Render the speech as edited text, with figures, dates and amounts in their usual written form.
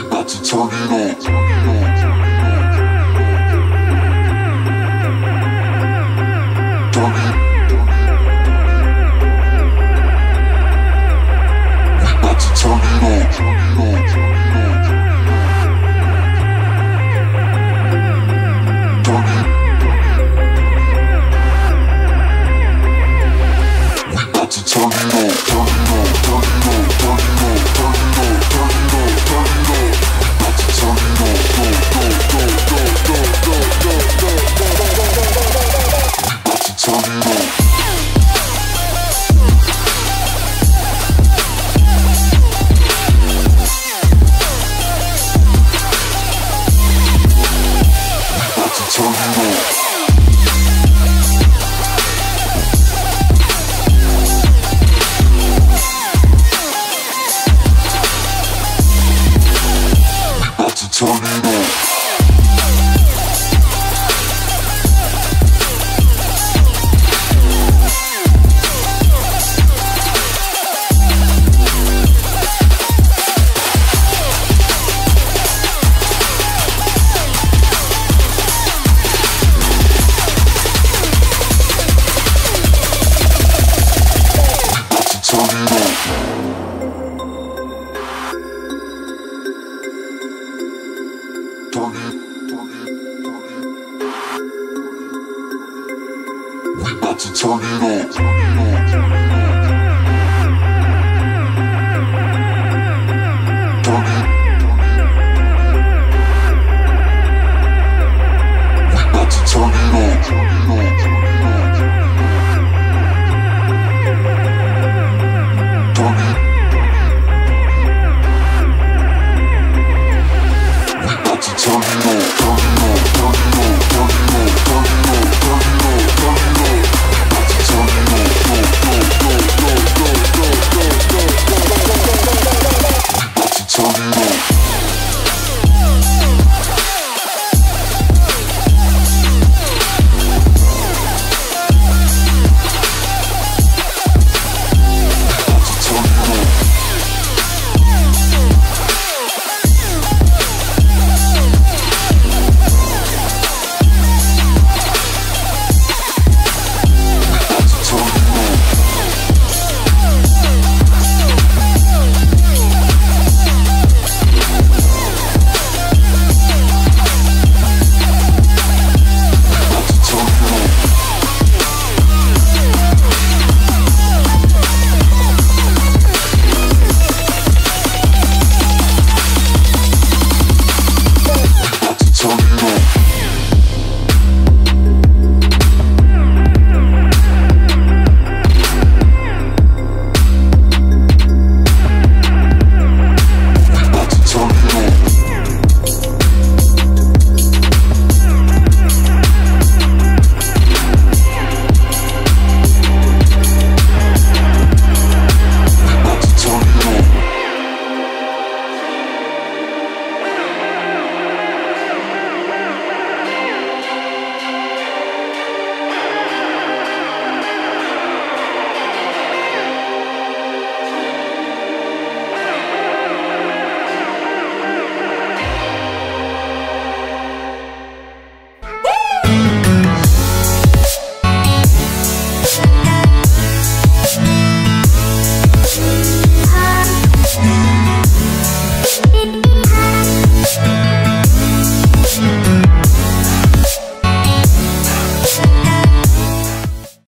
about to turn it on. Turn it. We about to turn it on. Turn it. We about to turn it on. Turn it on. Turn it on. Turn it on. Turn it on. Turn it on. Turn it on. Turn it on. We about to turn it on. Go, go, go, go, go, go, go, go, go, go, go, go, go. We about to turn it on. Turn it on. We about to turn it on. Turn it, turn it, turn it. We about to turn it on. Turn it. We about to turn it on. Turn it. Turn it on, turn it on, turn it on, turn it on, turn it on, turn it on, turn it on, turn it on. About to turn it on, go, go, go, go, go, go, go, go, go, go, go, go, go, go. We about to turn it on.